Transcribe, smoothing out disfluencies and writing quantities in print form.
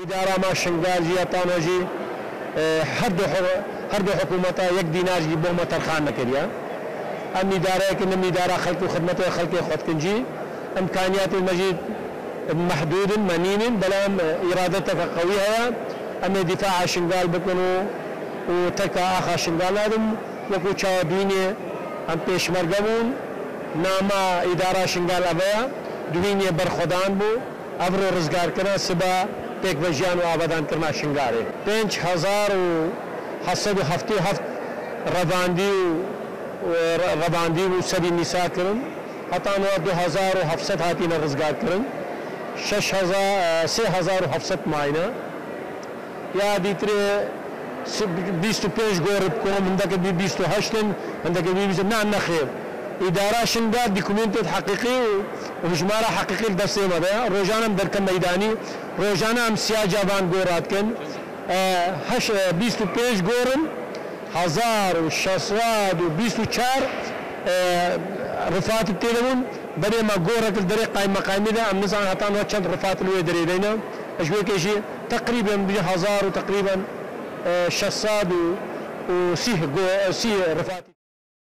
إدارة ما شنقال جي طانوجي هر دو حكومتا یک دينار جي بوما ترخان نكريا ام إدارة كنم إدارة خلق وخدمته خلق خود كنجي إمكانيات المجيد محدود منين بلام إرادتك قوية ام دفاع شنقال بكنو وتكا آخا شنقال هذم وكو چاوبيني ام پیش مرگبون ناما إدارة شنقال أبايا دوینی برخودان بو ابرو رزگار کرنا سبا پیک وجیان و آبادان کرنا شنگاره 5777 رواندی و سبی نساء کرن حتی 2700 هاتینا رزگار کرن 3700 ماینا یا دیتره 25 گورب کوم هندك بي 28 هندك بي نعم نخير إدارة شنقار دوكيومنتات حقيقي ومجمارة حقيقي لدرسي ماذا روجانا مدركم ميداني روجانا ام سياجابان غورات كن 25 غورن 1624 رفات التليفون بري ما غورك الدري قايمة قايمة ده ام نزان هتان وچند رفات الوي دري لينا اجوي كيشي تقريبا 1000 وتقريبا 600 وسيه رفات